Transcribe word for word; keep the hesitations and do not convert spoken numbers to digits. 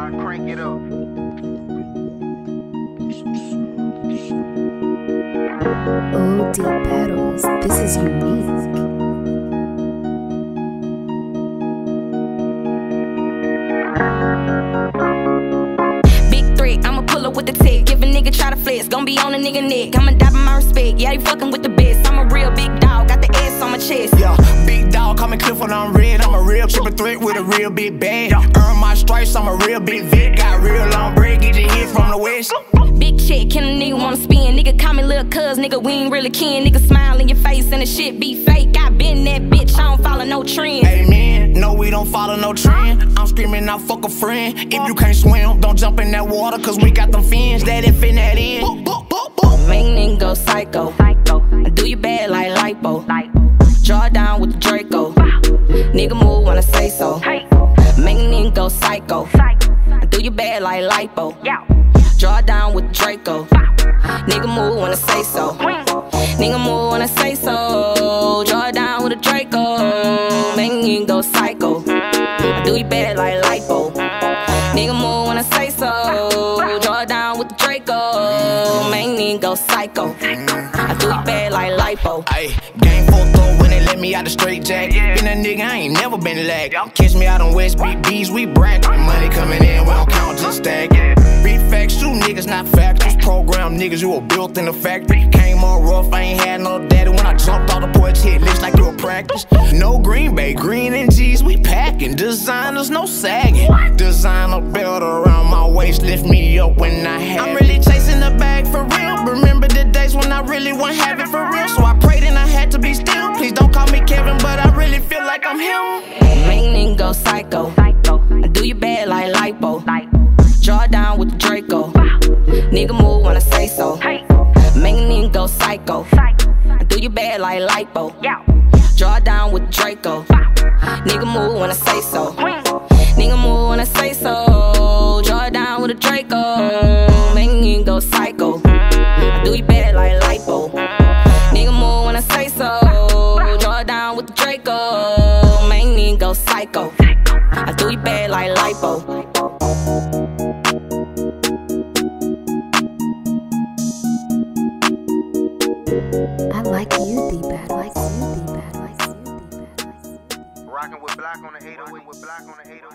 I crank it up. O D Battles, this is unique. Big threat, I'ma pull up with the tech. If a nigga try to flex, gon' be on a nigga neck. I'ma die by my respect, yeah, they fucking with the best. I'm a real big dog, got the S on my chest. Yeah, big dog, call me Clifford, I'm red. I'm a real triple threat with a real big bag. Earn my stripes, I'm a real big vet. Got real long bread, get your hit from the west. Big check, can a nigga wanna spin? Nigga call me lil' cuz, nigga we ain't really kin. Nigga smile in your face and the shit be fake. I been that bitch, I don't follow no trend. Amen, no we don't follow no trend. I'm screaming out fuck a friend. If you can't swim, don't jump in that water, cause we got them fins that if in that end. Make nigga go psycho, do you bad like lipo. Draw down with the Draco, nigga move when I say so. Make nigga go psycho, do you bad like lipo. Draw down with Draco, nigga move when I say so. Nigga move when I say so. Draw down with a Draco, make nigga go psycho. I do you bad like lipo. Nigga move when I say so. Draw down with the Draco, make nigga go psycho. I do you bad like lipo. Ayy, game fucked up when they let me out the straight jack. Been a nigga, I ain't never been lag. Catch me out on West B B's, we brag. Money coming in, we don't count, just stack. Big facts, you niggas not factors. Program niggas, you were built in the factory. Came on rough, I ain't had no daddy. When I jumped off the porch, hit licks like you were practice. No Green Bay, green and G's, we packing. Designers, no sagging. Designer belt around my waist, lift me up when I have. I'm really chasing the bag for real. Remember the days when I really wasn't having for real. So I prayed and I had to be still. Please don't call me Kevin, but I really feel like I'm him. Make nigga go psycho, I do you bad like lipo. Draw down with the Draco, nigga move when I say so. Make nigga go psycho, I do you bad like lipo. Draw down with the Draco, nigga move when I say so. Nigga move when I say so. Draw down with a Draco, make nigga go psycho. I do you bad like lipo. Nigga move when I say so. Draw down with the Draco, make nigga go psycho. I do you bad like lipo. I like you, D Battles. I like you, D Battles. Rockin' with Black on the eight oh eight, with Black on the eight oh eight.